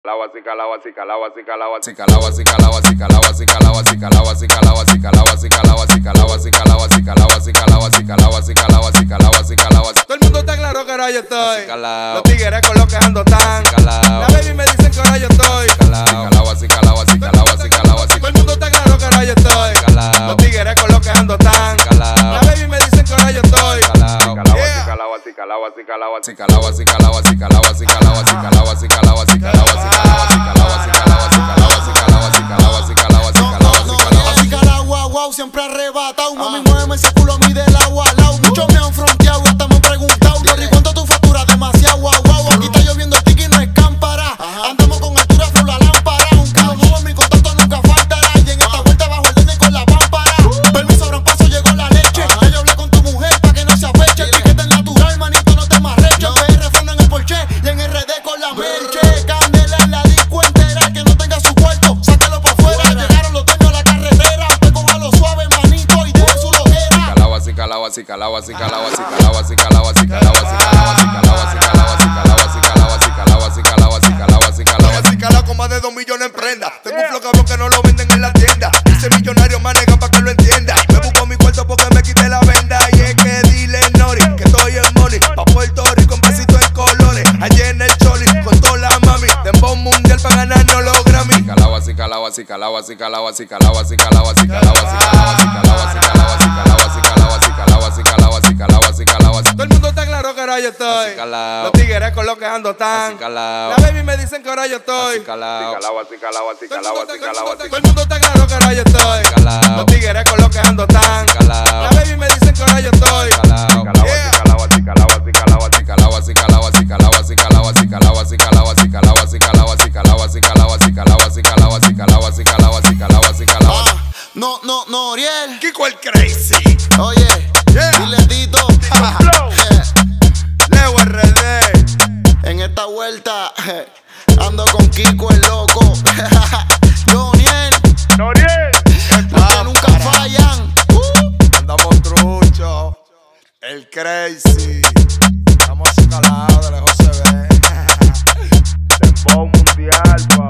Todo el mundo está claro que ahora yo estoy. Los tigres con lo que ando tan. La baby me dicen que ahora yo estoy. Todo el mundo está claro que ahora yo estoy. Los tigres con lo que ando tan. La baby me dicen que ahora yo estoy. Siempre arrebatado, mami, muéveme ese culo a mí del agua al lado. Muchos me han fronteado y hasta me han preguntado, Lori, ¿cuánto tu factura? Demasiado guau, guau. Aquí está lloviendo tiki y no es cámpara. Andamos con altura, flow la lámpara. Un kilo nuevo en mi contacto nunca faltará. Y en esta vuelta bajo el nene con la pámpara. Permiso, gran paso, llegó la leche. Ya yo hablé con tu mujer pa' que no se afeche. Etiqueta en natural, manito, no te marreches. PR freno en el Porsche y en RD con la merche. Candela en la disco entera, que no tenga su cuarto, sácalo por fuera. Llegaron los dueños a la carretera. Usted cójalo suave, manito, y deje su loquera. Con más de 2 millones en prenda. Tengo un flow cabrón que no lo venden en la tienda. Ese millonario maneja pa' que lo entienda. Me busco mi cuarto porque me quité la venda. Y es que dile Nori que estoy en money. Pa' Puerto Rico en vasito en colores. Allí en el Choli con toda la mami. Dembow mundial pa' ganarnos los Grammy. Todo el mundo está claro que ahora yo estoy. Los tigres con lo que ando tan. La baby me dicen que ahora yo estoy. Todo el mundo está claro que ahora yo estoy. Los tigres con lo que ando tan. La baby me dicen que ahora yo estoy. No, Noriel. Kiko el Crazy. Oye, dile Tito. Leo RD. En esta vuelta ando con Kiko el loco. Noriel. Ustedes nunca fallan. Andamos trucho. El Crazy. Estamos escalados, de lejos se ve. Dembow mundial, pa.